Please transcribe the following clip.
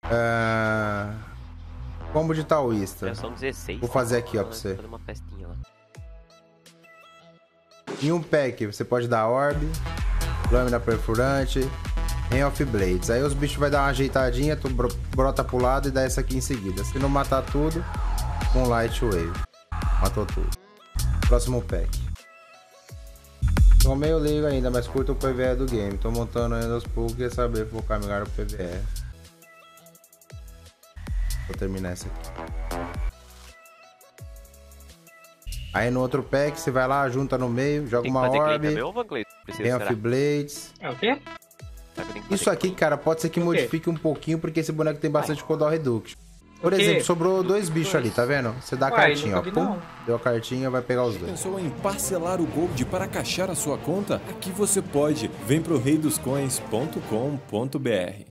Combo de taoísta. Já são 16. Vou fazer aqui, ó, pra você. Fazer uma festinha lá. Em um pack, você pode dar orb, lâmina perfurante, Rain of Blades. Aí os bichos vai dar uma ajeitadinha, tu brota pro lado e dá essa aqui em seguida. Se não matar tudo, um Light Wave. Matou tudo. Próximo pack. Tô meio leigo ainda, mas curto o PvE do game. Tô montando ainda aos poucos e quer saber focar melhor no PvE. Vou terminar essa aqui. Aí no outro pack, você vai lá, junta no meio, joga uma orb, Rain of Blades. É o quê? Isso aqui, cara, pode ser que modifique um pouquinho, porque esse boneco tem bastante cooldown reduction. Por exemplo, sobrou 2 bichos ali, tá vendo? Você dá a cartinha, ó. Pum, deu a cartinha, vai pegar os 2. Pensou em parcelar o Gold para caixar a sua conta? Aqui você pode. Vem pro reidoscoins.com.br.